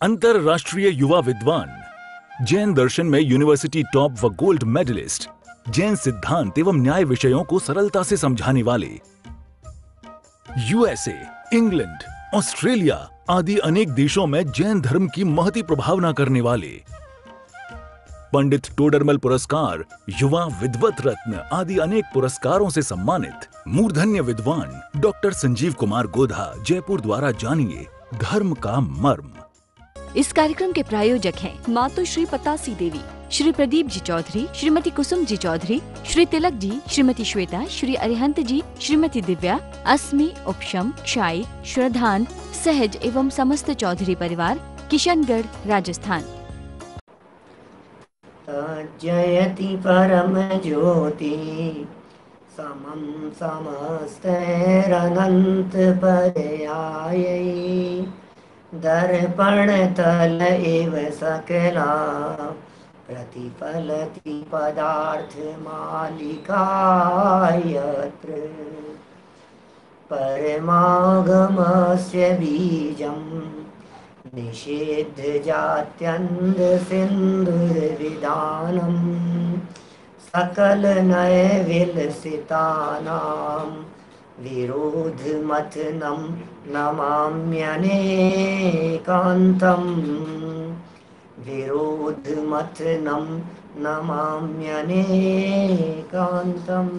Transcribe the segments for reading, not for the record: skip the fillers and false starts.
अंतरराष्ट्रीय युवा विद्वान, जैन दर्शन में यूनिवर्सिटी टॉप व गोल्ड मेडलिस्ट, जैन सिद्धांत एवं न्याय विषयों को सरलता से समझाने वाले, यूएसए, इंग्लैंड, ऑस्ट्रेलिया आदि अनेक देशों में जैन धर्म की महती प्रभावना करने वाले, पंडित टोडरमल पुरस्कार, युवा विद्वत रत्न आदि अनेक पुरस्कारों से सम्मानित मूर्धन्य विद्वान डॉक्टर संजीव कुमार गोधा जयपुर द्वारा जानिए धर्म का मर्म। इस कार्यक्रम के प्रायोजक हैं मातु श्री पतासी देवी, श्री प्रदीप जी चौधरी, श्रीमती कुसुम जी चौधरी, श्री तिलक जी, श्रीमती श्वेता, श्री अरिहंत जी, श्रीमती दिव्या, अस्मि, उपशम, क्षाई, श्रद्धान, सहज एवं समस्त चौधरी परिवार, किशनगढ़, राजस्थान। जयति परम ज्योति समं समस्तैरनंत पर्यायै दर्पण तल एव सकला प्रतिफलति पदार्थ मालिका यत्र परमागमस्य बीजं निषेध जात्यन्ध सिन्धुर्विधानं सकल नय विलसितानां विरोध मथनं नमाम्यनेकान्तं विरोध मथनं नमाम्यनेकान्तं।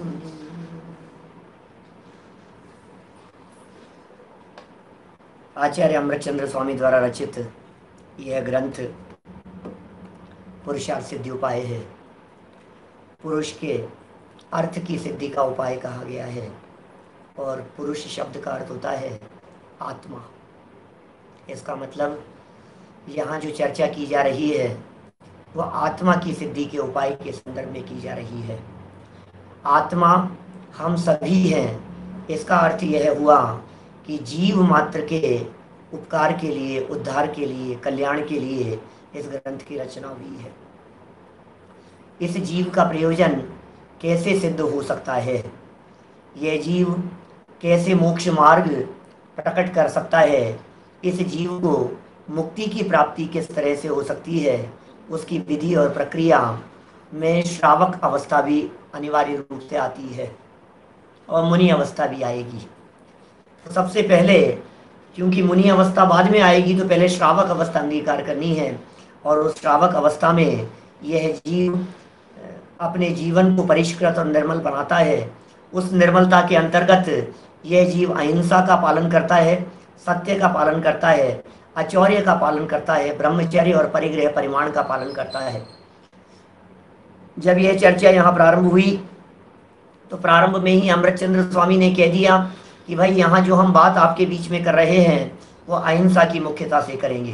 आचार्य अमृतचंद्र स्वामी द्वारा रचित यह ग्रंथ पुरुषार्थ सिद्धि उपाय है। पुरुष के अर्थ की सिद्धि का उपाय कहा गया है और पुरुष शब्द का अर्थ होता है आत्मा। इसका मतलब यहाँ जो चर्चा की जा रही है वह आत्मा की सिद्धि के उपाय के संदर्भ में की जा रही है। आत्मा हम सभी हैं, इसका अर्थ यह हुआ कि जीव मात्र के उपकार के लिए, उद्धार के लिए, कल्याण के लिए इस ग्रंथ की रचना हुई है। इस जीव का प्रयोजन कैसे सिद्ध हो सकता है, यह जीव कैसे मोक्ष मार्ग प्रकट कर सकता है, इस जीव को मुक्ति की प्राप्ति किस तरह से हो सकती है, उसकी विधि और प्रक्रिया में श्रावक अवस्था भी अनिवार्य रूप से आती है और मुनि अवस्था भी आएगी। तो सबसे पहले, क्योंकि मुनि अवस्था बाद में आएगी, तो पहले श्रावक अवस्था अंगीकार करनी है और उस श्रावक अवस्था में यह जीव अपने जीवन को परिष्कृत और निर्मल बनाता है। उस निर्मलता के अंतर्गत यह जीव अहिंसा का पालन करता है, सत्य का पालन करता है, आचौर्य का पालन करता है, ब्रह्मचर्य और परिग्रह परिमाण का पालन करता है। जब यह चर्चा यहाँ प्रारंभ हुई तो प्रारंभ में ही अमृतचंद्र स्वामी ने कह दिया कि भाई यहाँ जो हम बात आपके बीच में कर रहे हैं वो अहिंसा की मुख्यता से करेंगे।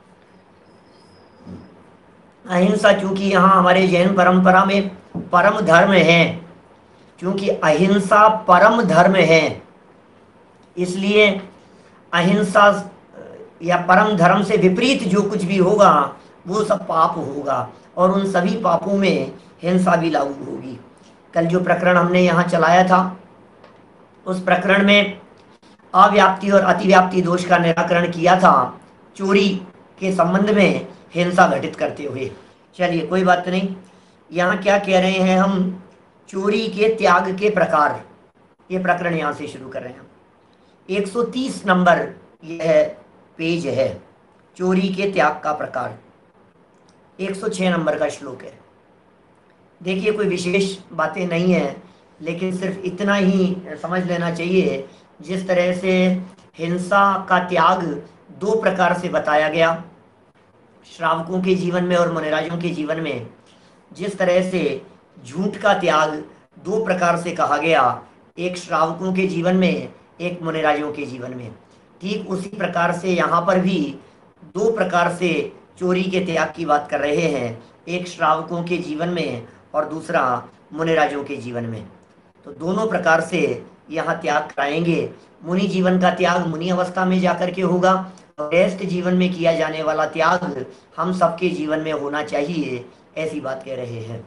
अहिंसा चूंकि यहाँ हमारे जैन परंपरा में परम धर्म है, क्योंकि अहिंसा परम धर्म है, इसलिए अहिंसा या परम धर्म से विपरीत जो कुछ भी होगा वो सब पाप होगा और उन सभी पापों में हिंसा भी लागू होगी। कल जो प्रकरण हमने यहाँ चलाया था उस प्रकरण में अव्याप्ति और अतिव्याप्ति दोष का निराकरण किया था, चोरी के संबंध में हिंसा घटित करते हुए। चलिए कोई बात नहीं, यहाँ क्या कह रहे हैं हम, चोरी के त्याग के प्रकार, ये प्रकरण यहाँ से शुरू कर रहे हैं। 130 नंबर यह पेज है, चोरी के त्याग का प्रकार। 106 नंबर का श्लोक है। देखिए कोई विशेष बातें नहीं है, लेकिन सिर्फ इतना ही समझ लेना चाहिए, जिस तरह से हिंसा का त्याग दो प्रकार से बताया गया श्रावकों के जीवन में और मुनिराजों के जीवन में, जिस तरह से झूठ का त्याग दो प्रकार से कहा गया, एक श्रावकों के जीवन में, एक मुनिराजों के जीवन में, ठीक उसी प्रकार से यहाँ पर भी दो प्रकार से चोरी के त्याग की बात कर रहे हैं, एक श्रावकों के जीवन में और दूसरा मुनिराजों के जीवन में। तो दोनों प्रकार से यहाँ त्याग कराएंगे। मुनि जीवन का त्याग मुनि अवस्था में जाकर के होगा और श्रेष्ठ जीवन में किया जाने वाला त्याग हम सबके जीवन में होना चाहिए, ऐसी बात कह रहे हैं।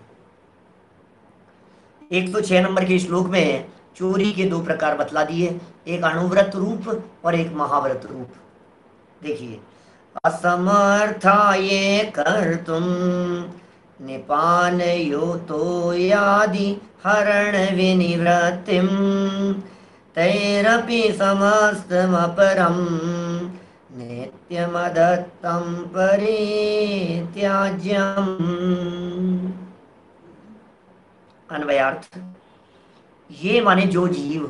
106 नंबर के श्लोक में चोरी के दो प्रकार बतला दिए, एक अणुव्रत रूप और एक महाव्रत रूप। देखिए असमर्था ये कर्तुम निपानयोतो यादि हरण विनिवृत्तिम तैरपि समस्तमपरम नित्यमदत्तं परित्याज्यम्। अन्वयार्थ, ये माने जो जीव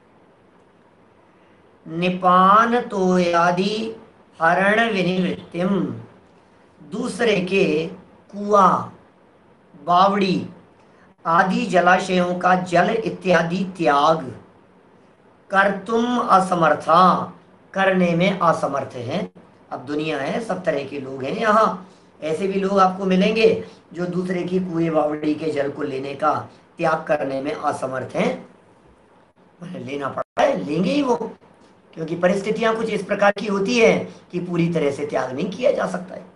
निपान तोयादि हरण विनिवृत्तिम, दूसरे के कुआं, बावड़ी आदि जलाशयों का जल इत्यादि त्याग कर्तुम असमर्था, करने में असमर्थ हैं। अब दुनिया है, सब तरह के लोग हैं यहाँ, ऐसे भी लोग आपको मिलेंगे जो दूसरे की कुएं बावड़ी के जल को लेने का त्याग करने में असमर्थ हैं। लेना पड़ता है, लेंगे ही वो, क्योंकि परिस्थितियां कुछ इस प्रकार की होती है कि पूरी तरह से त्याग नहीं किया जा सकता है।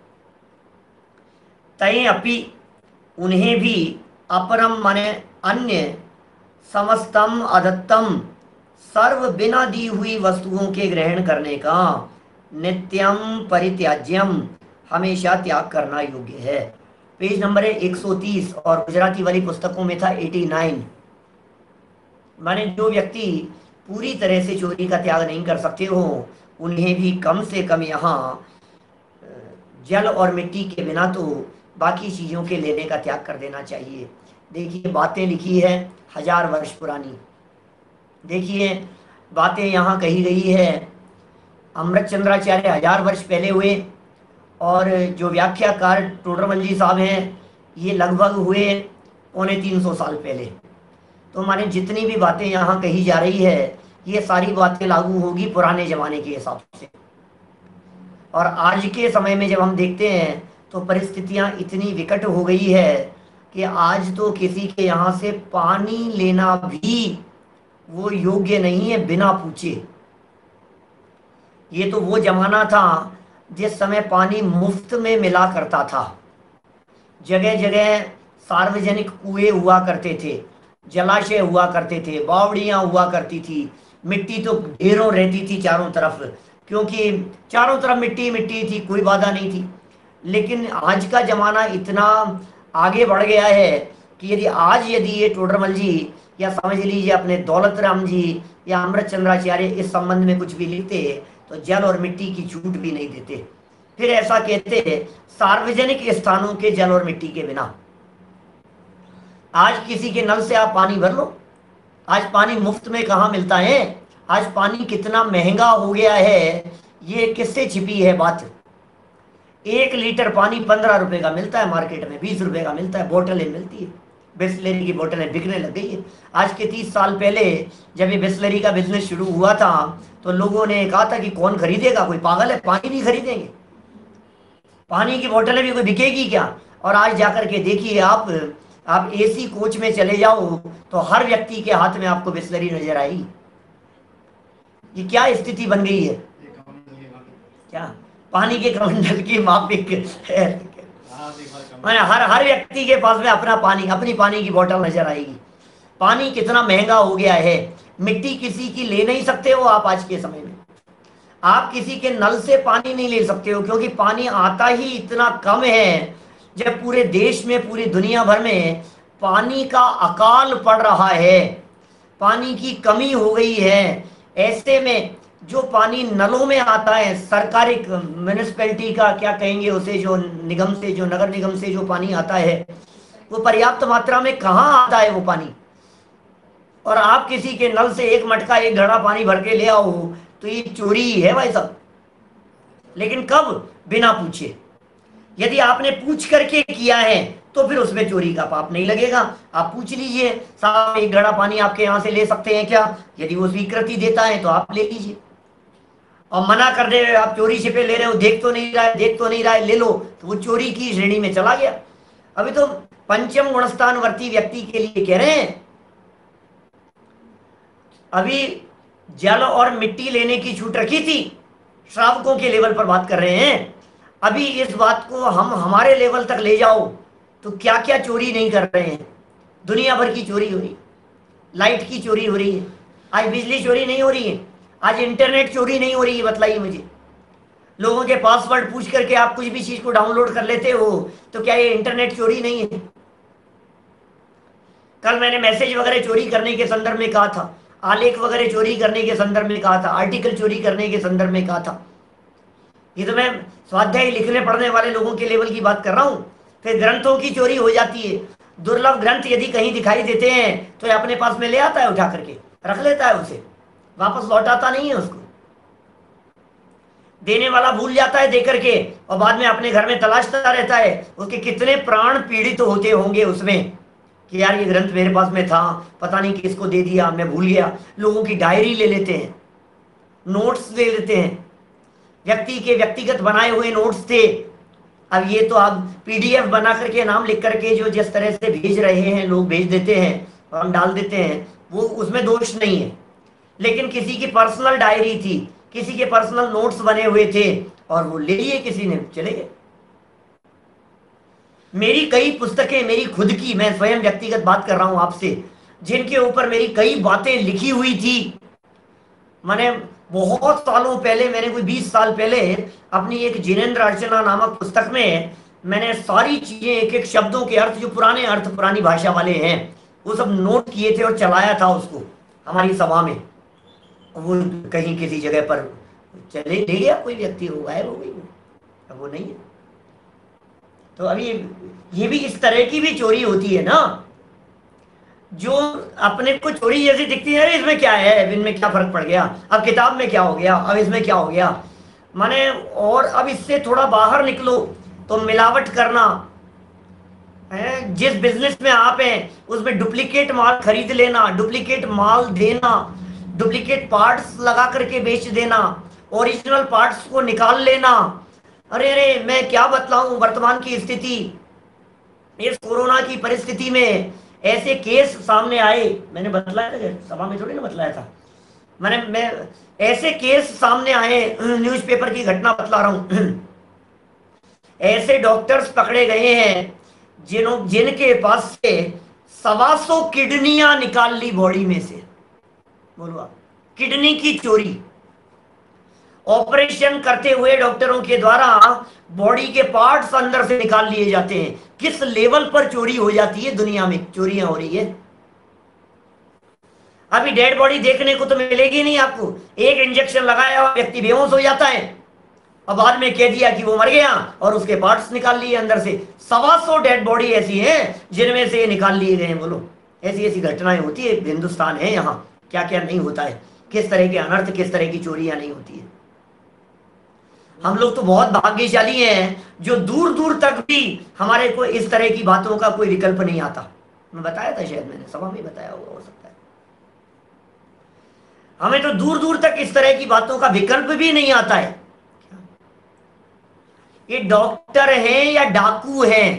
तय अपि, उन्हें भी, अपरम माने अन्य, समस्तम अदत्तम, सर्व बिना दी हुई वस्तुओं के ग्रहण करने का, नित्यम परित्याज्यम, हमेशा त्याग करना योग्य है। पेज नंबर है 130 और गुजराती वाली पुस्तकों में था 89। माने जो व्यक्ति पूरी तरह से चोरी का त्याग नहीं कर सकते हो, उन्हें भी कम से कम यहाँ जल और मिट्टी के बिना तो बाकी चीज़ों के लेने का त्याग कर देना चाहिए। देखिए बातें लिखी है 1000 वर्ष पुरानी, देखिए बातें यहाँ कही गई है। अमृतचंद्राचार्य 1000 वर्ष पहले हुए और जो व्याख्याकार टोडरमल जी साहब हैं ये लगभग हुए 350 साल पहले। तो माने जितनी भी बातें यहाँ कही जा रही है ये सारी बातें लागू होगी पुराने जमाने के हिसाब से। और आज के समय में जब हम देखते हैं तो परिस्थितियाँ इतनी विकट हो गई है कि आज तो किसी के यहाँ से पानी लेना भी वो योग्य नहीं है बिना पूछे। ये तो वो जमाना था जिस समय पानी मुफ्त में मिला करता था। जगह जगह सार्वजनिक कुएं हुआ करते थे, जलाशय हुआ करते थे, बावड़ियां हुआ करती थी, मिट्टी तो ढेरों रहती थी चारों तरफ, क्योंकि चारों तरफ मिट्टी मिट्टी थी, कोई बाधा नहीं थी। लेकिन आज का जमाना इतना आगे बढ़ गया है कि यदि ये टोडरमल जी या समझ लीजिए अपने दौलत राम जी या अमृतचंद्राचार्य इस संबंध में कुछ भी लिखते तो जल और मिट्टी की छूट भी नहीं देते। फिर ऐसा कहते सार्वजनिक स्थानों के जल और मिट्टी के बिना। आज किसी के नल से आप पानी भर लो, आज पानी मुफ्त में कहाँ मिलता है। आज पानी कितना महंगा हो गया है, ये किससे छिपी है बात। 1 लीटर पानी 15 रुपए का मिलता है मार्केट में, 20 रुपए का मिलता है, बोतलें मिलती है। बिस्लरी की बोतलें बिकने लग गई है। आज के 30 साल पहले जब ये बिस्लरी का बिजनेस शुरू हुआ था तो लोगों ने कहा था कि कौन खरीदेगा, कोई पागल है, पानी नहीं खरीदेंगे, पानी की बोतलें भी कोई बिकेगी क्या। और आज जाकर के देखिए आप एसी कोच में चले जाओ तो हर व्यक्ति के हाथ में आपको बिस्लरी नजर आएगी। ये क्या स्थिति बन गई है, क्या पानी के कमंडल की मापिक है। हर व्यक्ति के पास में अपनी पानी की बोतल नजर आएगी। पानी कितना महंगा हो गया है, मिट्टी किसी की ले नहीं सकते हो आप। आज के समय में आप किसी के नल से पानी नहीं ले सकते हो, क्योंकि पानी आता ही इतना कम है। जब पूरे देश में, पूरी दुनिया भर में पानी का अकाल पड़ रहा है, पानी की कमी हो गई है, ऐसे में जो पानी नलों में आता है, सरकारी म्यूनिसिपैलिटी का क्या कहेंगे उसे, जो निगम से, जो नगर निगम से जो पानी आता है वो पर्याप्त मात्रा में कहाँ आता है वो पानी। और आप किसी के नल से 1 मटका 1 घड़ा पानी भर के ले आओ तो ये चोरी ही है भाई साहब। लेकिन कब, बिना पूछे। यदि आपने पूछ करके किया है तो फिर उसमें चोरी का पाप नहीं लगेगा। आप पूछ लीजिए, साहब 1 घड़ा पानी आपके यहाँ से ले सकते हैं क्या, यदि वो स्वीकृति देता है तो आप ले लीजिए। और मना कर दे, आप चोरी छिपे ले रहे हो, देख तो नहीं रहा है, ले लो, तो वो चोरी की श्रेणी में चला गया। अभी तो पंचम गुणस्थानवर्ती व्यक्ति के लिए कह रहे हैं, अभी जल और मिट्टी लेने की छूट रखी थी, श्रावकों के लेवल पर बात कर रहे हैं। अभी इस बात को हम हमारे लेवल तक ले जाओ तो क्या क्या चोरी नहीं कर रहे हैं। दुनिया भर की चोरी हो रही, लाइट की चोरी हो रही है, आज बिजली चोरी नहीं हो रही है, आज इंटरनेट चोरी नहीं हो रही है, बतलाइए मुझे। लोगों के पासवर्ड पूछ करके आप कुछ भी चीज को डाउनलोड कर लेते हो, तो क्या ये इंटरनेट चोरी नहीं है? कल मैंने मैसेज वगैरह चोरी करने के संदर्भ में कहा था, आलेख वगैरह चोरी करने के संदर्भ में कहा था, आर्टिकल चोरी करने के संदर्भ में कहा था। ये तो मैं स्वाध्याय लिखने पढ़ने वाले लोगों के लेवल की बात कर रहा हूं। फिर ग्रंथों की चोरी हो जाती है। दुर्लभ ग्रंथ यदि कहीं दिखाई देते हैं तो ये अपने पास में ले आता है, उठा करके रख लेता है, उसे वापस लौटाता नहीं है। उसको देने वाला भूल जाता है दे करके, और बाद में अपने घर में तलाशता रहता है। उसके कितने प्राण पीड़ित होते होंगे उसमें कि यार ये ग्रंथ मेरे पास में था, पता नहीं किसको दे दिया, मैं भूल गया। लोगों की डायरी ले लेते हैं, नोट्स ले लेते हैं, व्यक्ति के व्यक्तिगत बनाए हुए नोट्स थे। अब ये तो आप पीडीएफ बना करके नाम लिख करके जो जिस तरह से भेज रहे हैं, लोग भेज देते हैं और हम डाल देते हैं, वो उसमें दोष नहीं है। लेकिन किसी की पर्सनल डायरी थी, किसी के पर्सनल नोट्स बने हुए थे, और वो ले लिए किसी ने, चले गए। मेरी कई पुस्तकें, मेरी खुद की, मैं स्वयं व्यक्तिगत बात कर रहा हूं आपसे, जिनके ऊपर मेरी कई बातें लिखी हुई थी। मैंने बहुत सालों पहले, मैंने कोई 20 साल पहले अपनी एक जिनेंद्र अर्चना नामक पुस्तक में मैंने सारी चीजें, एक एक शब्दों के अर्थ, जो पुराने अर्थ पुरानी भाषा वाले हैं, वो सब नोट किए थे और चलाया था उसको हमारी सभा में। वो कहीं किसी जगह पर चले ले गया कोई व्यक्ति, हो गायब हो गई, अब वो नहीं है। तो अभी ये भी इस तरह की भी चोरी होती है ना, जो अपने को चोरी जैसी दिखती है। अरे इसमें क्या है, इनमें क्या फर्क पड़ गया, अब किताब में क्या हो गया, अब इसमें क्या हो गया, माने। और अब इससे थोड़ा बाहर निकलो तो मिलावट करना है। जिस बिजनेस में आप हैं उसमें डुप्लीकेट माल खरीद लेना, डुप्लीकेट माल देना, डुप्लीकेट पार्ट्स लगा करके बेच देना, ओरिजिनल पार्ट्स को निकाल लेना। अरे अरे मैं क्या बतलाऊं वर्तमान की स्थिति, इस कोरोना की परिस्थिति में ऐसे केस सामने आए। मैंने बतलाया था, सभा में थोड़ी ना बतलाया था, मैं ऐसे केस सामने आए, न्यूज़पेपर की घटना बतला रहा हूं। ऐसे डॉक्टर्स पकड़े गए हैं जिनके पास से 125 किडनियां निकाल ली बॉडी में से। बोलो आप, किडनी की चोरी। ऑपरेशन करते हुए डॉक्टरों के द्वारा बॉडी के पार्ट्स अंदर से निकाल लिए जाते हैं। किस लेवल पर चोरी हो जाती है, दुनिया में चोरियां हो रही है। अभी डेड बॉडी देखने को तो मिलेगी नहीं आपको। एक इंजेक्शन लगाया और व्यक्ति बेहोश हो जाता है, और बाद में कह दिया कि वो मर गया और उसके पार्ट्स निकाल लिए अंदर से। 125 डेड बॉडी ऐसी हैं जिनमें से निकाल लिए गए हैं। बोलो, ऐसी ऐसी घटनाएं होती है। हिंदुस्तान है, यहाँ क्या क्या नहीं होता है, किस तरह के अनर्थ, किस तरह की चोरियां नहीं होती है। हम लोग तो बहुत भाग्यशाली हैं जो दूर दूर तक भी हमारे को इस तरह की बातों का कोई विकल्प नहीं आता। मैं बताया था, शायद मैंने सभा में बताया होगा, हो सकता है। हमें तो दूर दूर तक इस तरह की बातों का विकल्प भी नहीं आता है। ये डॉक्टर हैं या डाकू हैं,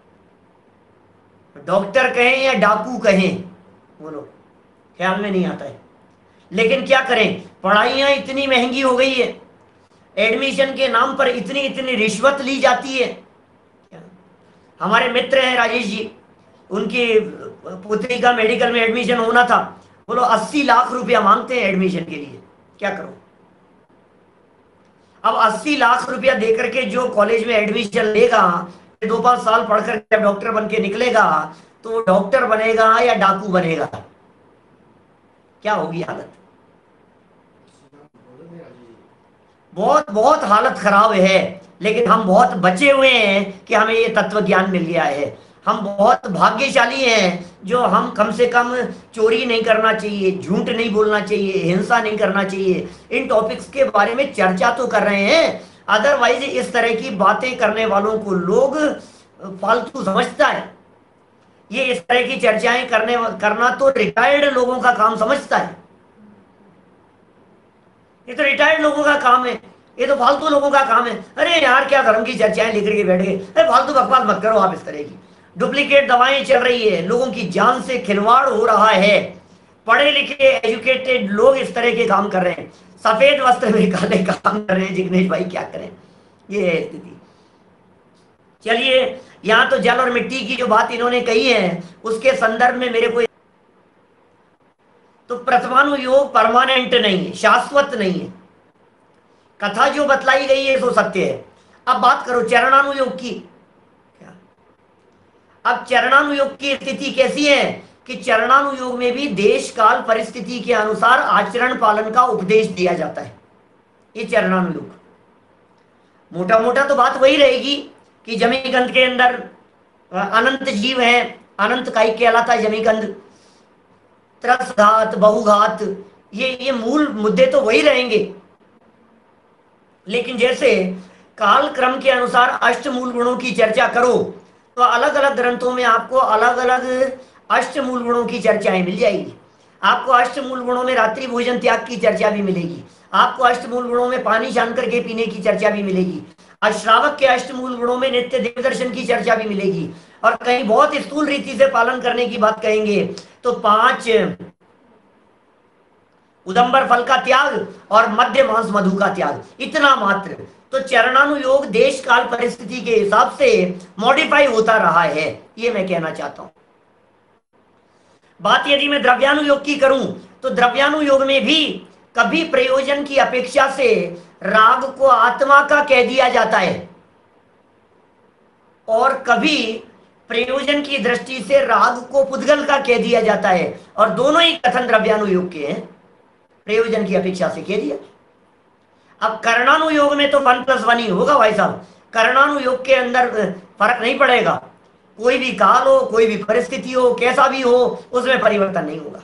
डॉक्टर कहें या डाकू कहें, बोलो, ख्याल में नहीं आता है। लेकिन क्या करें, पढ़ाइयां इतनी महंगी हो गई है, एडमिशन के नाम पर इतनी इतनी रिश्वत ली जाती है। हमारे मित्र हैं राजेश जी, उनकी पुत्री का मेडिकल में एडमिशन होना था। बोलो 80 लाख रुपया मांगते हैं एडमिशन के लिए। क्या करो, अब 80 लाख रुपया देकर के जो कॉलेज में एडमिशन लेगा, 2-5 साल पढ़कर जब डॉक्टर बन के निकलेगा, तो वो डॉक्टर बनेगा या डाकू बनेगा? क्या होगी हालत? बहुत बहुत हालत खराब है। लेकिन हम बहुत बचे हुए हैं कि हमें ये तत्व ज्ञान मिल गया है। हम बहुत भाग्यशाली हैं जो हम कम से कम चोरी नहीं करना चाहिए, झूठ नहीं बोलना चाहिए, हिंसा नहीं करना चाहिए, इन टॉपिक्स के बारे में चर्चा तो कर रहे हैं। अदरवाइज इस तरह की बातें करने वालों को लोग फालतू समझता है। ये इस तरह की चर्चाएं करना तो रिटायर्ड लोगों का काम समझता है। ये तो रिटायर्ड लोगों का काम है, ये तो फालतू लोगों का काम है। अरे यार क्या धर्म की चर्चाएं लिख के बैठ गए, अरे फालतू बकवास मत करो आप। इस तरह की डुप्लीकेट दवाएं चल रही है, लोगों की जान से खिलवाड़ हो रहा है। पढ़े लिखे एजुकेटेड लोग इस तरह के काम कर रहे हैं, सफेद वस्त्र में काले काम कर रहे हैं। जिग्नेश भाई क्या करें, ये है स्थिति। चलिए, यहाँ तो जल और मिट्टी की जो बात इन्होंने कही है उसके संदर्भ में मेरे को, तो परमाणु योग परमानेंट नहीं है, शाश्वत नहीं है। कथा जो बतलाई गई है सो सत्य है। अब बात करो चरणानुयोग की। क्या? अब चरणानुयोग की स्थिति कैसी है कि चरणानुयोग में भी देश काल परिस्थिति के अनुसार आचरण पालन का उपदेश दिया जाता है। ये चरणानुयोग मोटा मोटा तो बात वही रहेगी कि जमीकंद के अंदर अनंत जीव है, अनंत कायिक कहलाता है जमीकंद, त्रसघात, बहुघात, ये मूल मुद्दे तो वही रहेंगे। लेकिन जैसे काल क्रम के अनुसार अष्ट मूल गुणों की चर्चा करो तो अलग अलग ग्रंथों में आपको अलग अलग अष्ट मूल गुणों की चर्चाएं मिल जाएगी। आपको अष्ट मूल गुणों में रात्रि भोजन त्याग की चर्चा भी मिलेगी, आपको अष्ट मूल गुणों में पानी छान करके पीने की चर्चा भी मिलेगी, अश्रावक के अष्ट मूल गुणों में नित्य देव दर्शन की चर्चा भी मिलेगी, और कहीं बहुत स्थूल रीति से पालन करने की बात कहेंगे तो 5 उदंबर फल का त्याग और मध्य मांस मधु का त्याग, इतना मात्र। तो चरणानुयोग देश काल परिस्थिति के हिसाब से मॉडिफाई होता रहा है, ये मैं कहना चाहता हूं। बात यदि मैं द्रव्यानुयोग की करूं तो द्रव्यानुयोग में भी कभी प्रयोजन की अपेक्षा से राग को आत्मा का कह दिया जाता है और कभी प्रयोजन की दृष्टि से राग को पुद्गल का कह दिया जाता है, और दोनों ही कथन द्रव्यानुयोग के हैं, प्रयोजन की अपेक्षा से कह दिया। अब कर्णानुयोग में तो 1+1 ही होगा भाई साहब, कर्णानुयोग के अंदर फर्क नहीं पड़ेगा, कोई भी काल हो, कोई भी परिस्थिति हो, कैसा भी हो, उसमें परिवर्तन नहीं होगा।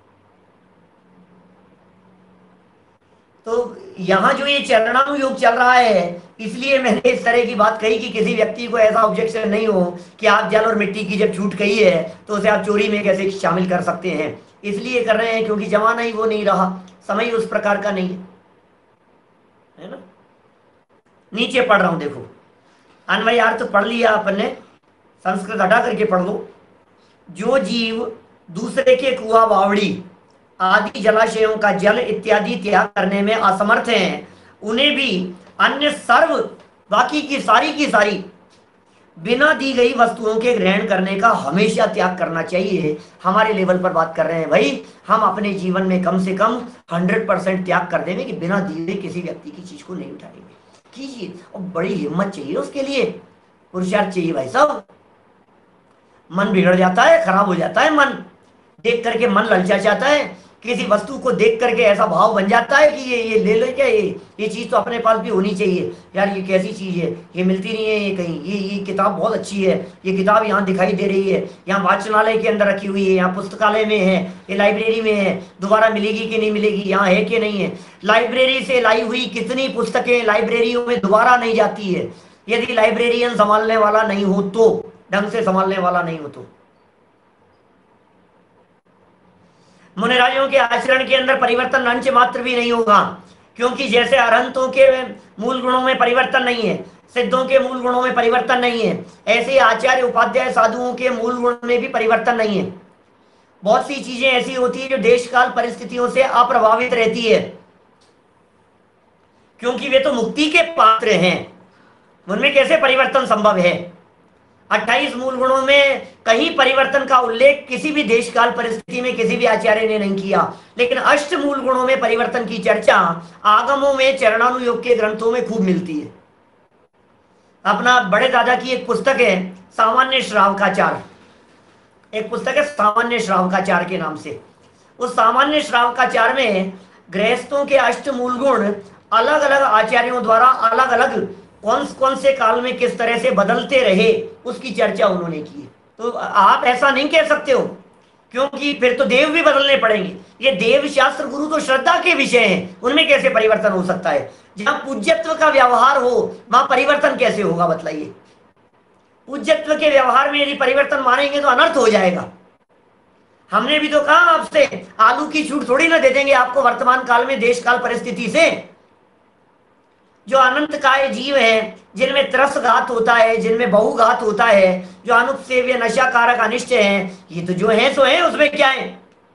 तो यहां जो ये चरणानुयोग चल रहा है, इसलिए मैंने इस तरह की बात कही कि किसी व्यक्ति को ऐसा ऑब्जेक्शन नहीं हो कि आप जल और मिट्टी की जब छूट कही है तो उसे आप चोरी में कैसे शामिल कर सकते हैं। इसलिए कर रहे हैं क्योंकि जमाना ही वो नहीं रहा, समय उस प्रकार का नहीं है ना। नीचे पढ़ रहा हूं, देखो अन्वयार्थ पढ़ लिया अपन ने, संस्कृत हटा करके पढ़ लो। जो जीव दूसरे के कुआं बावड़ी आदि जलाशयों का जल इत्यादि त्याग करने में असमर्थ हैं, उन्हें भी अन्य सर्व बाकी की सारी बिना दी गई वस्तुओं के ग्रहण करने का हमेशा त्याग करना चाहिए। हमारे लेवल पर बात कर रहे हैं भाई, हम अपने जीवन में कम से कम 100% त्याग कर देंगे कि बिना दिए हुए किसी व्यक्ति की चीज को नहीं उठाएंगे। कीजिए, और बड़ी हिम्मत चाहिए उसके लिए, पुरुषार्थ चाहिए भाई साहब। मन बिगड़ जाता है, खराब हो जाता है, मन देख करके मन ललचा जाता है, किसी वस्तु को देख करके ऐसा भाव बन जाता है कि ये ले लो क्या, ये चीज तो अपने पास भी होनी चाहिए यार, ये कैसी चीज है, ये मिलती नहीं है ये कहीं, ये किताब बहुत अच्छी है, ये किताब यहाँ दिखाई दे रही है, यहाँ वाचनालय के अंदर रखी हुई है, यहाँ पुस्तकालय में है, ये लाइब्रेरी में है, दोबारा मिलेगी कि नहीं मिलेगी, यहाँ है कि नहीं है। लाइब्रेरी से लाई हुई कितनी पुस्तकें लाइब्रेरियों में दोबारा नहीं जाती है, यदि लाइब्रेरियन संभालने वाला नहीं हो तो, ढंग से संभालने वाला नहीं हो तो। मुनिराजों के आचरण के अंदर परिवर्तन अंश मात्र भी नहीं होगा, क्योंकि जैसे अरहंतों के मूल गुणों में परिवर्तन नहीं है, सिद्धों के मूल गुणों में परिवर्तन नहीं है, ऐसे आचार्य उपाध्याय साधुओं के मूल गुण में भी परिवर्तन नहीं है। बहुत सी चीजें ऐसी होती है जो देश काल परिस्थितियों से अप्रभावित रहती है, क्योंकि वे तो मुक्ति के पात्र हैं, उनमें कैसे परिवर्तन संभव है। 28 मूल गुणों में कहीं परिवर्तन का उल्लेख किसी भी देश काल परिस्थिति में किसी भी आचार्य ने नहीं किया, लेकिन अष्ट मूल गुणों में परिवर्तन की चर्चा आगमों में चरणानुयोग के ग्रंथों में खूब मिलती है। अपना बड़े दादा की एक पुस्तक है सामान्य श्रावकाचार, एक पुस्तक है सामान्य श्रावकाचार के नाम से। उस सामान्य श्रावकाचार में गृहस्थों के अष्ट मूल गुण अलग अलग आचार्यों द्वारा अलग अलग कौन से काल में किस तरह से बदलते रहे उसकी चर्चा उन्होंने की है। तो आप ऐसा नहीं कह सकते हो, क्योंकि फिर तो देव भी बदलने पड़ेंगे। ये देव शास्त्र गुरु तो श्रद्धा के विषय हैं, उनमें कैसे परिवर्तन हो सकता है। जहां पूज्यत्व का व्यवहार हो वहां परिवर्तन कैसे होगा बताइए। पूज्यत्व के व्यवहार में यदि परिवर्तन मानेंगे तो अनर्थ हो जाएगा। हमने भी तो कहा आपसे, आलू की छूट थोड़ी ना दे देंगे आपको वर्तमान काल में देश काल परिस्थिति से। जो अनंत काय जीव हैं, जिनमें त्रसघात होता है, जिनमें बहुघात होता है, जो अनुपसेव्य नशा कारक अनिष्ट हैं, ये तो जो है सो है, उसमें क्या है।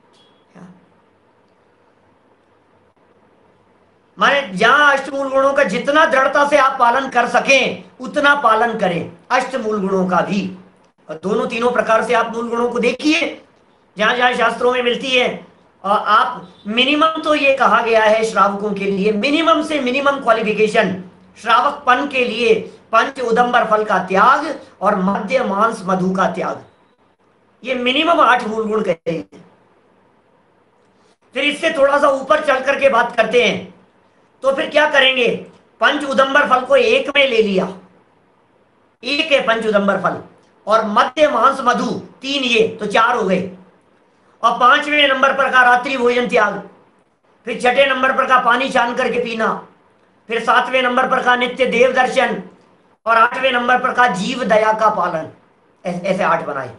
माने जहां अष्टमूल गुणों का जितना दृढ़ता से आप पालन कर सकें उतना पालन करें, अष्टमूल गुणों का भी। और दोनों तीनों प्रकार से आप मूल गुणों को देखिए, जहां जहां शास्त्रों में मिलती है और आप मिनिमम, तो ये कहा गया है श्रावकों के लिए, मिनिमम से मिनिमम क्वालिफिकेशन श्रावकपन के लिए पंच उदंबर फल का त्याग और मध्य मांस मधु का त्याग, ये मिनिमम 8 मूल गुण कहते हैं। फिर इससे थोड़ा सा ऊपर चल करके बात करते हैं, तो फिर क्या करेंगे, पंच उदंबर फल को एक में ले लिया, एक है पंच उदंबर फल, और मध्य मांस मधु 3, ये तो 4 हो गए। और 5वें नंबर पर का रात्रि भोजन त्याग, फिर 6ठे नंबर पर का पानी छान करके पीना, फिर 7वें नंबर पर का नित्य देव दर्शन, और 8वें नंबर पर का जीव दया का पालन। ऐसे 8 बनाए।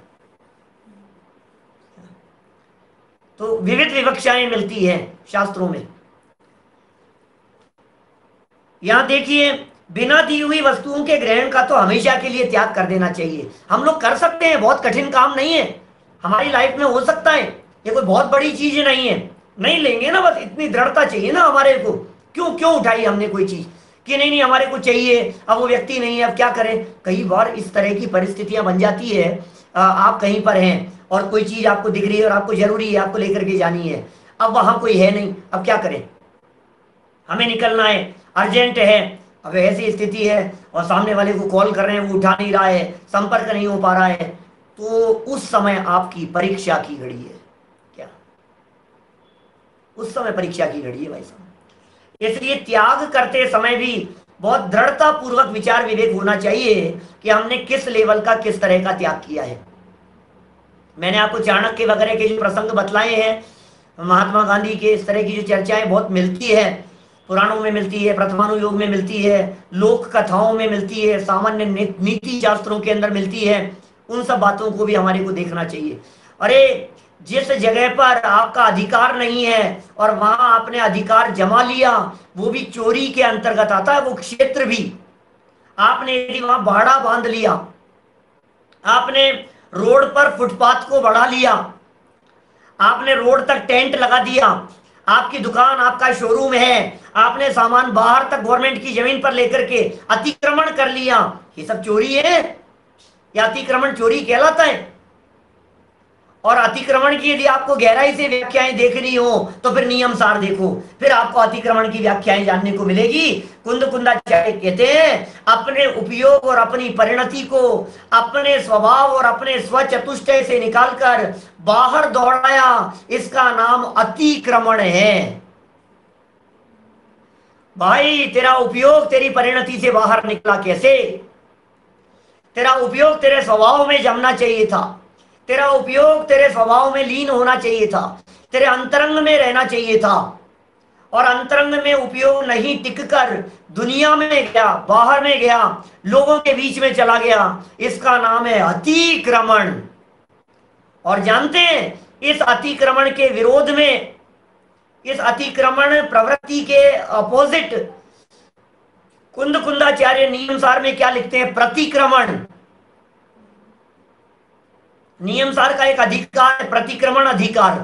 तो विविध विवक्षाएं मिलती हैं शास्त्रों में। यहां देखिए, बिना दी हुई वस्तुओं के ग्रहण का तो हमेशा के लिए त्याग कर देना चाहिए। हम लोग कर सकते हैं, बहुत कठिन काम नहीं है, हमारी लाइफ में हो सकता है, ये कोई बहुत बड़ी चीज नहीं है। नहीं लेंगे ना, बस इतनी दृढ़ता चाहिए ना हमारे को। क्यों क्यों उठाई हमने कोई चीज कि नहीं नहीं हमारे को चाहिए, अब वो व्यक्ति नहीं है, अब क्या करें। कई बार इस तरह की परिस्थितियां बन जाती है, आप कहीं पर हैं और कोई चीज आपको दिख रही है और आपको जरूरी है, आपको लेकर के जानी है, अब वहां कोई है नहीं, अब क्या करें, हमें निकलना है, अर्जेंट है, अब ऐसी स्थिति है और सामने वाले को कॉल कर रहे हैं, वो उठा नहीं रहा है, संपर्क नहीं हो पा रहा है, तो उस समय आपकी परीक्षा की घड़ी है। क्या उस समय परीक्षा की घड़ी है भाई साहब। इसलिए त्याग करते समय भी बहुत दृढ़ता पूर्वक विचार विवेक होना चाहिए कि हमने किस लेवल का, किस तरह का त्याग किया है। मैंने आपको चाणक्य वगैरह के जो प्रसंग बतलाए हैं, महात्मा गांधी के, इस तरह की जो चर्चाएं बहुत मिलती है, पुराणों में मिलती है, प्रथमानुयोग में मिलती है, लोक कथाओं में मिलती है, सामान्य नीति शास्त्रों के अंदर मिलती है, उन सब बातों को भी हमारे को देखना चाहिए। अरे जिस जगह पर आपका अधिकार नहीं है और वहां आपने अधिकार जमा लिया, वो भी चोरी के अंतर्गत आता है, वो क्षेत्र भी। आपने यदि वहां बाड़ा बांध लिया, आपने रोड पर फुटपाथ को बढ़ा लिया, आपने रोड तक टेंट लगा दिया, आपकी दुकान, आपका शोरूम है, आपने सामान बाहर तक गवर्नमेंट की जमीन पर लेकर के अतिक्रमण कर लिया, ये सब चोरी है या अतिक्रमण चोरी कहलाता है। और अतिक्रमण की यदि आपको गहराई से व्याख्याएं देखनी हो तो फिर नियम सार देखो, फिर आपको अतिक्रमण की व्याख्याएं जानने को मिलेगी। कुंद कुंदाचार्य कहते हैं, अपने उपयोग और अपनी परिणति को अपने स्वभाव और अपने स्वचतुष्टय से निकालकर बाहर दौड़ाया, इसका नाम अतिक्रमण है। भाई तेरा उपयोग तेरी परिणति से बाहर निकला कैसे? तेरा उपयोग तेरे स्वभाव में जमना चाहिए था, तेरा उपयोग तेरे स्वभाव में लीन होना चाहिए था, तेरे अंतरंग में रहना चाहिए था, और अंतरंग में उपयोग नहीं टिककर दुनिया में गया, बाहर में गया, लोगों के बीच में चला गया, इसका नाम है अतिक्रमण। और जानते हैं, इस अतिक्रमण के विरोध में, इस अतिक्रमण प्रवृत्ति के अपोजिट कुंद कुंदाचार्य नियमसार में क्या लिखते हैं? प्रतिक्रमण। नियमसार का एक अधिकार है प्रतिक्रमण अधिकार,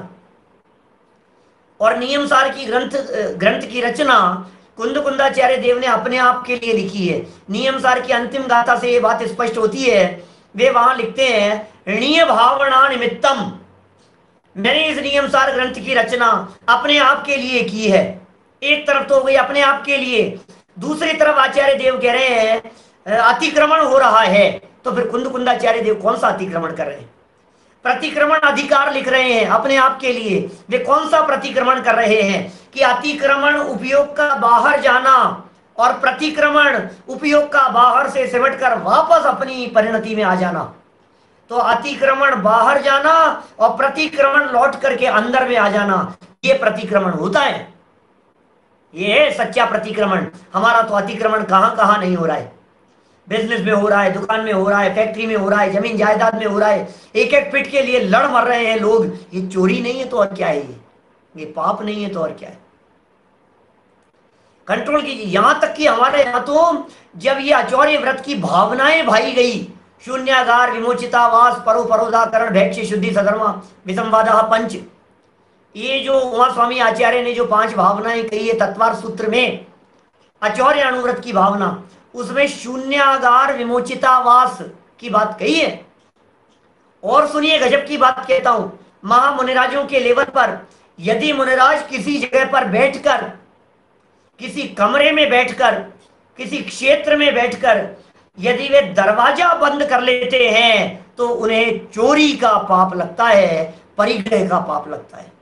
और नियमसार की ग्रंथ की रचना कुंद कुंदाचार्य देव ने अपने आप के लिए लिखी है। नियमसार की अंतिम गाथा से ये बात स्पष्ट होती है, वे वहां लिखते हैं, ऋणीय भावना निमित्तम, मैंने इस नियमसार ग्रंथ की रचना अपने आप के लिए की है। एक तरफ तो हो गई अपने आप के लिए, दूसरी तरफ आचार्य देव कह रहे हैं अतिक्रमण हो रहा है, तो फिर कुंद कुंदाचार्य देव कौन सा अतिक्रमण कर रहे हैं? प्रतिक्रमण अधिकार लिख रहे हैं अपने आप के लिए, वे कौन सा प्रतिक्रमण कर रहे हैं? कि अतिक्रमण उपयोग का बाहर जाना और प्रतिक्रमण उपयोग का बाहर से सिमट कर वापस अपनी परिणति में आ जाना। तो अतिक्रमण बाहर जाना और प्रतिक्रमण लौट करके अंदर में आ जाना, ये प्रतिक्रमण होता है, ये है सच्चा प्रतिक्रमण। हमारा तो अतिक्रमण कहां कहां नहीं हो रहा है, बिजनेस में हो रहा है, दुकान में हो रहा है, फैक्ट्री में हो रहा है, जमीन जायदाद में हो रहा है, एक एक फीट के लिए लड़ मर रहे हैं लोग। ये चोरी नहीं है तो और क्या है? ये पाप नहीं है तो और क्या है? कंट्रोल कीजिए। यहां तक कि हमारे यहां तो जब ये आचौर्य व्रत की भावनाएं भाई गई, शून्यागार विमोचितावास परो परोदाकरण भैक्ष्य शुद्धि सधर्मा विसंवादा पंच, ये जो उमा स्वामी आचार्य ने जो 5 भावनाएं कही है तत्वार सूत्र में, आचौर्य अनुव्रत की भावना, उसमें शून्यागार विमोचितावास की बात कही है। और सुनिए, गजब की बात कहता हूं, महामुनिराजों के लेवल पर यदि मुनिराज किसी जगह पर बैठकर, किसी कमरे में बैठकर, किसी क्षेत्र में बैठकर यदि वे दरवाजा बंद कर लेते हैं तो उन्हें चोरी का पाप लगता है, परिग्रह का पाप लगता है।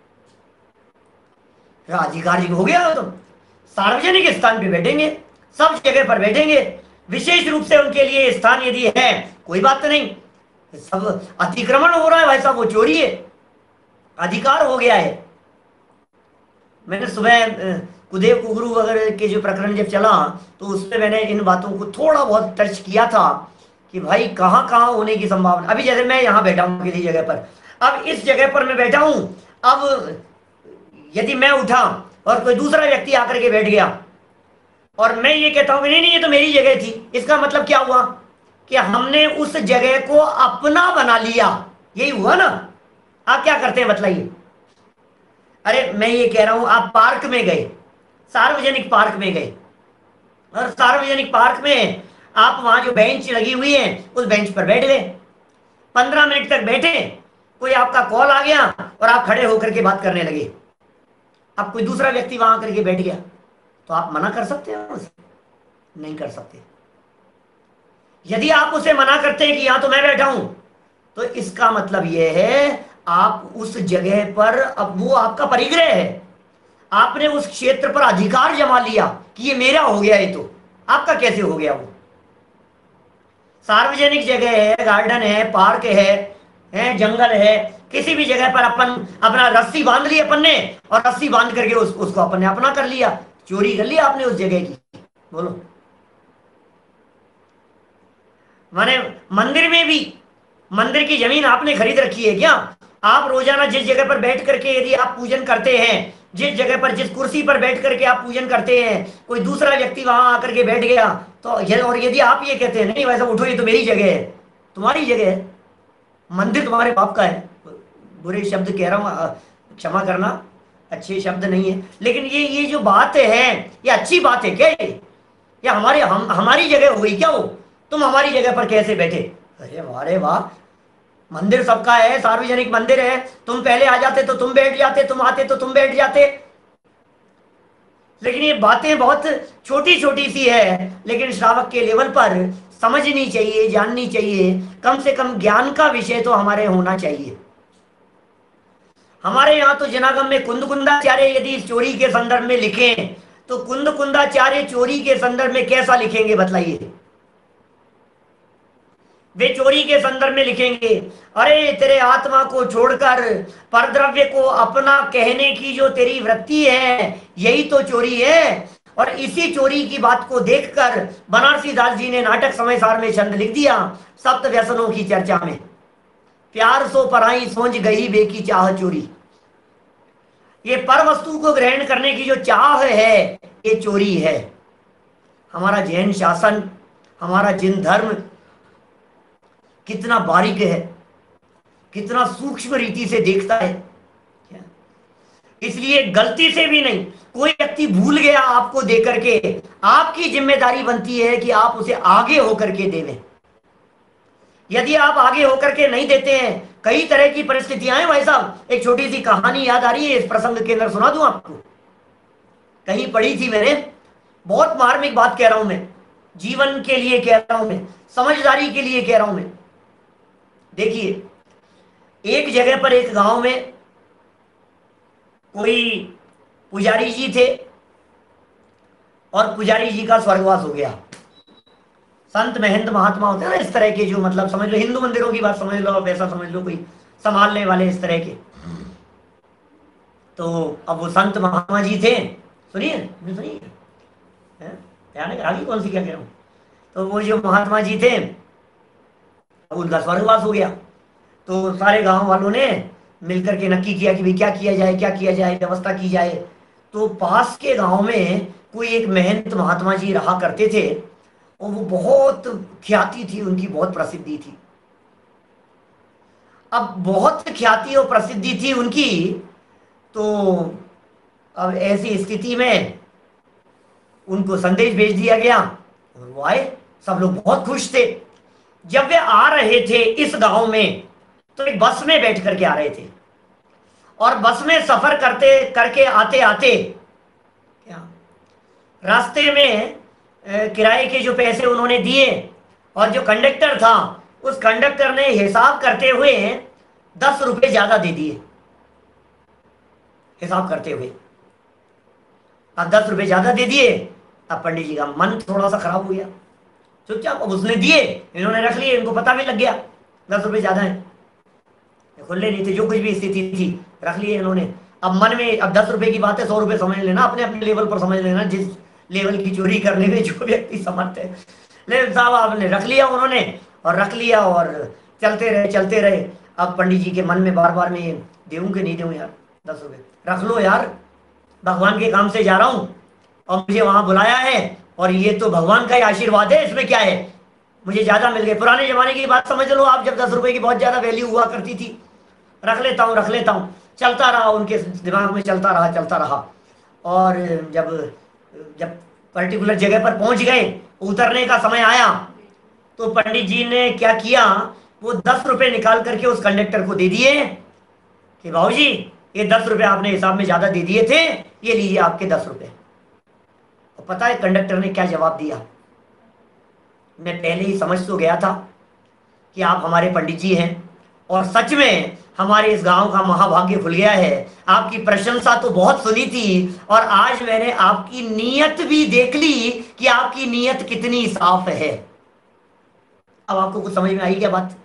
अधिकारी हो गया तुम, सार्वजनिक स्थान पे बैठेंगे, सब जगह पर बैठेंगे, विशेष रूप से उनके लिए स्थान यदि है कोई बात तो नहीं, सब अतिक्रमण हो रहा है भाई साहब, वो चोरी है, अधिकार हो गया है। मैंने सुबह कुदेव कुगुरु वगैरह के जो प्रकरण जब चला तो उसमें मैंने इन बातों को थोड़ा बहुत टच किया था कि भाई कहाँ कहाँ होने की संभावना। अभी जैसे मैं यहाँ बैठा हूँ किसी जगह पर, अब इस जगह पर मैं बैठा हूँ, अब यदि मैं उठा और कोई दूसरा व्यक्ति आकर के बैठ गया और मैं ये कहता हूँ नहीं नहीं ये तो मेरी जगह थी, इसका मतलब क्या हुआ कि हमने उस जगह को अपना बना लिया, यही हुआ ना। आप क्या करते हैं बतलाइए। अरे मैं ये कह रहा हूं, आप पार्क में गए, सार्वजनिक पार्क में गए, और सार्वजनिक पार्क में आप वहां जो बेंच लगी हुई है उस बेंच पर बैठ गए, 15 मिनट तक बैठे, कोई आपका कॉल आ गया और आप खड़े होकर के बात करने लगे। अब कोई दूसरा व्यक्ति वहां आकर के बैठ गया तो आप मना कर सकते हैं उसे? नहीं कर सकते। यदि आप उसे मना करते हैं कि यहां तो मैं बैठा हूं, तो इसका मतलब यह है आप उस जगह पर, अब वो आपका परिग्रह है, आपने उस क्षेत्र पर अधिकार जमा लिया कि ये मेरा हो गया, ये तो आपका कैसे हो गया? वो सार्वजनिक जगह है, गार्डन है, पार्क है, जंगल है, किसी भी जगह पर अपन अपना रस्सी बांध ली अपन ने, और रस्सी बांध करके उसको अपन ने अपना कर लिया, चोरी कर लिया आपने उस जगह की। बोलो, माने मंदिर में भी, मंदिर की जमीन आपने खरीद रखी है क्या? आप रोजाना जिस जगह पर बैठ करके यदि आप पूजन करते हैं, जिस जगह पर, जिस कुर्सी पर बैठ करके आप पूजन करते हैं, कोई दूसरा व्यक्ति वहां आकर के बैठ गया तो और यदि आप ये कहते हैं नहीं वैसा उठो, ये तो मेरी जगह है, तुम्हारी जगह है, मंदिर तुम्हारे बाप का है, बुरे शब्द कह रहा हूं, क्षमा करना, अच्छे शब्द नहीं है, लेकिन ये जो बात है ये अच्छी बात है क्या? ये हमारी जगह हो गई क्या? वो तुम हमारी जगह पर कैसे बैठे? अरे वाह वाह, मंदिर सबका है, सार्वजनिक मंदिर है, तुम पहले आ जाते तो तुम बैठ जाते, तुम आते तो तुम बैठ जाते। लेकिन ये बातें बहुत छोटी छोटी सी है, लेकिन श्रावक के लेवल पर समझनी चाहिए, जाननी चाहिए, कम से कम ज्ञान का विषय तो हमारे होना चाहिए। हमारे यहाँ तो जनागम में कुंद कुंदाचार्य यदि चोरी के संदर्भ में लिखें तो कुंद कुंदाचार्य चोरी के संदर्भ में कैसा लिखेंगे बतलाइए? वे चोरी के संदर्भ में लिखेंगे, अरे तेरे आत्मा को छोड़कर परद्रव्य को अपना कहने की जो तेरी वृत्ति है यही तो चोरी है। और इसी चोरी की बात को देखकर बनारसी दास जी ने नाटक समय सार में छंद लिख दिया, सप्त व्यसनों की चर्चा में, प्यार सो पराई सोच गई बेकी चाह चोरी। ये पर वस्तु को ग्रहण करने की जो चाह है ये चोरी है। हमारा जैन शासन, हमारा जिन धर्म कितना बारीक है, कितना सूक्ष्म रीति से देखता है। इसलिए गलती से भी नहीं, कोई व्यक्ति भूल गया आपको देकर के, आपकी जिम्मेदारी बनती है कि आप उसे आगे होकर के देवें। यदि आप आगे होकर के नहीं देते हैं, कई तरह की परिस्थितियां हैं भाई साहब। एक छोटी सी कहानी याद आ रही है, इस प्रसंग के अंदर सुना दूं आपको, कहीं पढ़ी थी मैंने, बहुत मार्मिक बात कह रहा हूं मैं, जीवन के लिए कह रहा हूं मैं, समझदारी के लिए कह रहा हूं मैं। देखिए, एक जगह पर एक गांव में कोई पुजारी जी थे और पुजारी जी का स्वर्गवास हो गया। संत महंत महात्मा होते हैं ना इस तरह के, जो मतलब समझ लो हिंदू मंदिरों की बात समझ लो, वैसा समझ लो, कोई संभालने वाले इस तरह के। तो अब वो संत महात्मा जी थे, सुनिए सुनिए, ध्यान है, आगे कौन सी क्या कह रहा हूं। तो वो जो महात्मा जी थे, अब उनका स्वर्गवास हो गया। तो सारे गांव वालों ने मिलकर के नक्की किया कि भाई क्या किया जाए, क्या किया जाए, व्यवस्था की जाए। तो पास के गांव में कोई एक महंत महात्मा जी रहा करते थे और वो बहुत ख्याति थी उनकी, बहुत प्रसिद्धि थी। अब बहुत ख्याति और प्रसिद्धि थी उनकी, तो अब ऐसी स्थिति में उनको संदेश भेज दिया गया और वो आए। सब लोग बहुत खुश थे। जब वे आ रहे थे इस गांव में, तो एक बस में बैठ करके आ रहे थे और बस में सफर करके आते आते क्या रास्ते में किराए के जो पैसे उन्होंने दिए, और जो कंडक्टर था उस कंडक्टर ने हिसाब करते हुए 10 रुपए ज्यादा दे दिए। हिसाब करते हुए अब 10 रुपए ज्यादा दे दिए। अब पंडित जी का मन थोड़ा सा खराब हो गया। चुपचाप अब उसने दिए, इन्होंने रख लिए, इनको पता भी लग गया 10 रुपए ज्यादा है, खुले नहीं थे, जो कुछ भी स्थिति थी रख लिए इन्होंने। अब मन में, अब 10 रुपए की बात है, 100 रुपए समझ लेना, अपने अपने लेवल पर समझ लेना, जिस लेवल की चोरी करने में जो व्यक्ति समर्थ है। लेकिन साहब आपने रख लिया, उन्होंने और रख लिया और चलते रहे। अब पंडित जी के मन में बार बार में देऊं कि नहीं देऊं यार 10 रुपए, रख लो यार, भगवान के काम से जा रहा हूं और मुझे वहां बुलाया है, और ये तो भगवान का ही आशीर्वाद है, इसमें क्या है, मुझे ज्यादा मिल गए। पुराने जमाने की बात समझ लो आप, जब 10 रुपए की बहुत ज्यादा वैल्यू हुआ करती थी। रख लेता हूँ, चलता रहा, उनके दिमाग में चलता रहा। और जब पर्टिकुलर जगह पर पहुंच गए, उतरने का समय आया, तो पंडित जी ने क्या किया, वो 10 रुपए निकाल करके उस कंडक्टर को दे दिए कि बाबूजी ये 10 रुपए आपने हिसाब में ज्यादा दे दिए थे, ये लीजिए आपके 10 रुपए। और पता है कंडक्टर ने क्या जवाब दिया? मैं पहले ही समझ तो गया था कि आप हमारे पंडित जी हैं, और सच में हमारे इस गांव का महाभाग्य खुल गया है। आपकी प्रशंसा तो बहुत सुनी थी, और आज मैंने आपकी नीयत भी देख ली कि आपकी नीयत कितनी साफ है। अब आपको कुछ समझ में आई क्या बात?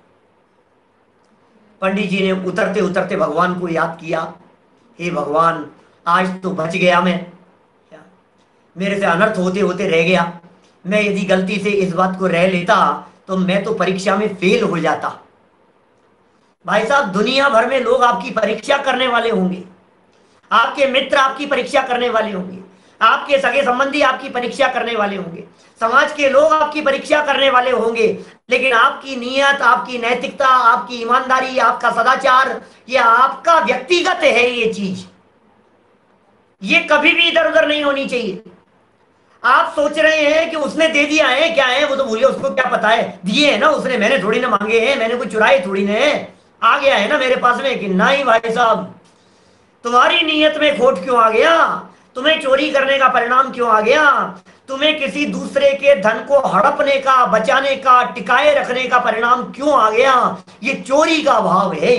पंडित जी ने उतरते उतरते भगवान को याद किया, हे भगवान आज तो बच गया मैं, मेरे से अनर्थ होते होते रह गया। मैं यदि गलती से इस बात को रह लेता तो मैं तो परीक्षा में फेल हो जाता। भाई साहब, दुनिया भर में लोग आपकी परीक्षा करने वाले होंगे, आपके मित्र आपकी परीक्षा करने वाले होंगे, आपके सगे संबंधी आपकी परीक्षा करने वाले होंगे, समाज के लोग आपकी परीक्षा करने वाले होंगे, लेकिन आपकी नीयत, आपकी नैतिकता, आपकी ईमानदारी, आपका सदाचार, ये आपका व्यक्तिगत है। ये चीज ये कभी भी इधर उधर नहीं होनी चाहिए। आप सोच रहे हैं कि उसने दे दिया है, क्या है वो तो भूलिए, उसको क्या पता है, दिए है ना उसने, मैंने थोड़ी ना मांगे हैं, मैंने कुछ चुराए थोड़ी ना है, आ गया है ना मेरे पास में। कि नहीं भाई साहब, तुम्हारी नीयत में खोट क्यों आ गया, तुम्हें चोरी करने का परिणाम क्यों आ गया, तुम्हें किसी दूसरे के धन को हड़पने का, बचाने का, टिकाए रखने का परिणाम क्यों आ गया? ये चोरी का भाव है।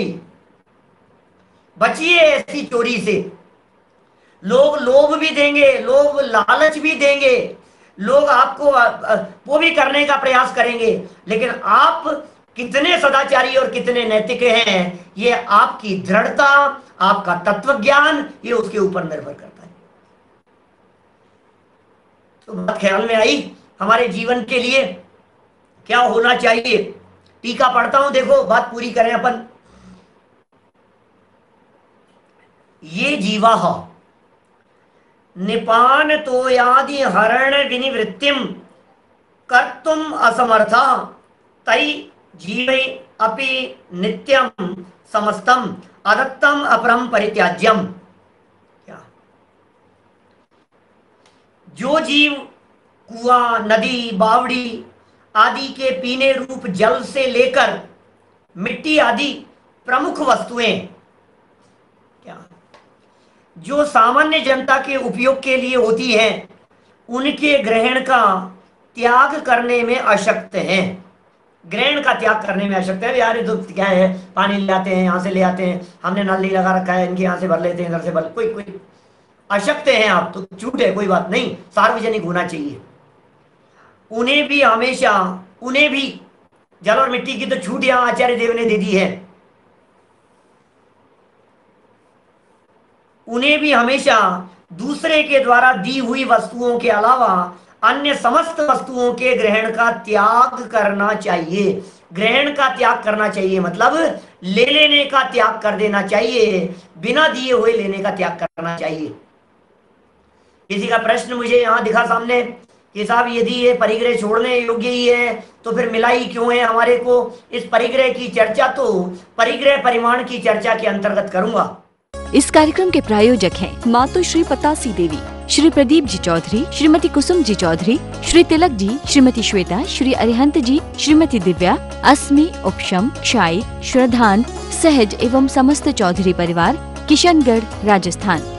बचिए ऐसी चोरी से। लोग लोभ भी देंगे, लोग लालच भी देंगे, लोग आपको वो भी करने का प्रयास करेंगे, लेकिन आप कितने सदाचारी और कितने नैतिक हैं, ये आपकी दृढ़ता, आपका तत्व ज्ञान, ये उसके ऊपर निर्भर करता है। तो बात ख्याल में आई हमारे जीवन के लिए क्या होना चाहिए? टीका पढ़ता हूं, देखो बात पूरी करें अपन। ये जीवा निपान तो यादि हरण विनिवृत्तिम कर्तुम असमर्था तई जीवे अपि नित्यम समस्तम अदत्तम अपरम परित्याज्यम। क्या जो जीव कुआं, नदी, बावड़ी आदि के पीने रूप जल से लेकर मिट्टी आदि प्रमुख वस्तुएं, क्या जो सामान्य जनता के उपयोग के लिए होती हैं, उनके ग्रहण का त्याग करने में अशक्त हैं। ग्रहण का त्याग करने में अशक्त है। यार ये तो क्या है, पानी ले आते हैं, यहाँ से ले आते हैं, हमने नल नहीं लगा रखा है, इनके यहाँ से भर लेते हैं, इधर से भर, कोई अशक्त हैं आप तो छूट है, कोई बात नहीं, सार्वजनिक होना चाहिए। उन्हें भी हमेशा, उन्हें भी जल और मिट्टी की तो छूट यहाँ आचार्य देव ने दे दी है। उन्हें भी हमेशा दूसरे के द्वारा दी हुई वस्तुओं के अलावा अन्य समस्त वस्तुओं के ग्रहण का त्याग करना चाहिए। ग्रहण का त्याग करना चाहिए मतलब ले लेने का त्याग कर देना चाहिए, बिना दिए हुए लेने का त्याग करना चाहिए। किसी का प्रश्न मुझे यहां दिखा सामने कि साहब यदि ये परिग्रह छोड़ने योग्य ही है तो फिर मिलाई क्यों है हमारे को? इस परिग्रह की चर्चा तो परिग्रह परिमाण की चर्चा के अंतर्गत करूंगा। इस कार्यक्रम के प्रायोजक हैं मातु श्री पतासी देवी, श्री प्रदीप जी चौधरी, श्रीमती कुसुम जी चौधरी, श्री तिलक जी, श्रीमती श्वेता, श्री अरिहंत जी, श्रीमती दिव्या, अस्मि, उपशम, क्षाई, श्रद्धान, सहज एवं समस्त चौधरी परिवार, किशनगढ़, राजस्थान।